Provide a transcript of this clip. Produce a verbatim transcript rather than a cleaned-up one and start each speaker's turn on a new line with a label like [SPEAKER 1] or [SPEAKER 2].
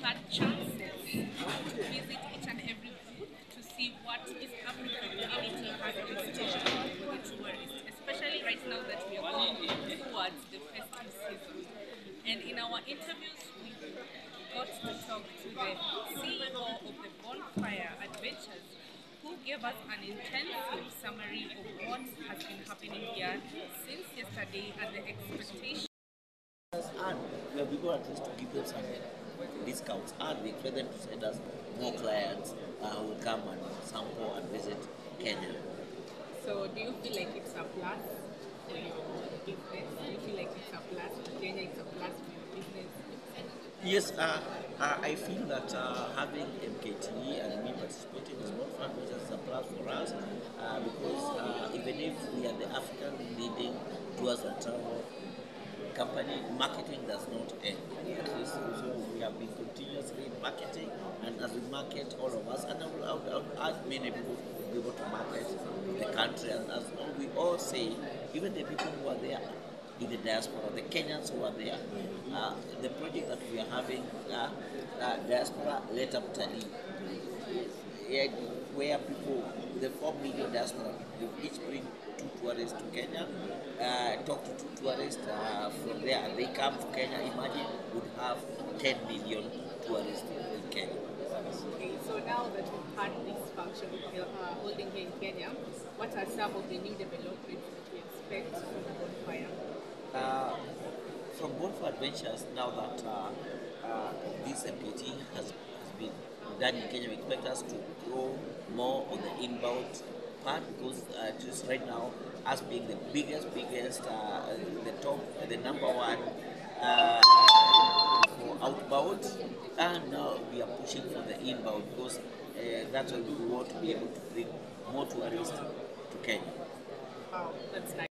[SPEAKER 1] had chances to visit each and every booth to see what East African community has in store for the tourists, especially right now that we are going towards the festive season. And in our interviews, we got to talk to the C E O of the Bonfire Adventures, who gave us an intensive summary of what has been happening here since yesterday and the expectations.
[SPEAKER 2] And we have people at least to give them some discounts, and we expect them to send us more clients uh, who will come and sample and visit Kenya.
[SPEAKER 1] So do you feel like it's a plus for your business? Do you feel like it's a plus for Kenya, it's a plus for your business?
[SPEAKER 2] Yes, uh, uh, I feel that uh, having M K T and me participating in small fund is a plus for us uh, because uh, even if we are the African leading tours and travel company, marketing does not end. At least so we have been continuously marketing, and as we market, all of us, and I would, I would, I would ask many people to be able to market the country, and as we all say, even the people who are there in the diaspora, the Kenyans who are there, uh, the project that we are having, uh, uh, diaspora let up Tali, yeah, where people, the four million diaspora, they each bring two tourists to Kenya, uh, talk to two tourists uh, from there, and they come to Kenya. Imagine would have ten million tourists in Kenya.
[SPEAKER 1] Okay, so now that we've had this function uh, holding here in Kenya, what are some of the new developments that we expect from the Bonfire?
[SPEAKER 2] Uh, from Bonfire Adventures, now that uh, uh, this M K T has, has been done in Kenya, we expect us to grow more on the inbound part, because uh, just right now, us being the biggest, biggest, uh, the top, the number one uh, for outbound, and now we are pushing for the inbound, because uh, that's why we want to be able to bring more tourists to Kenya.
[SPEAKER 1] Wow, that's nice.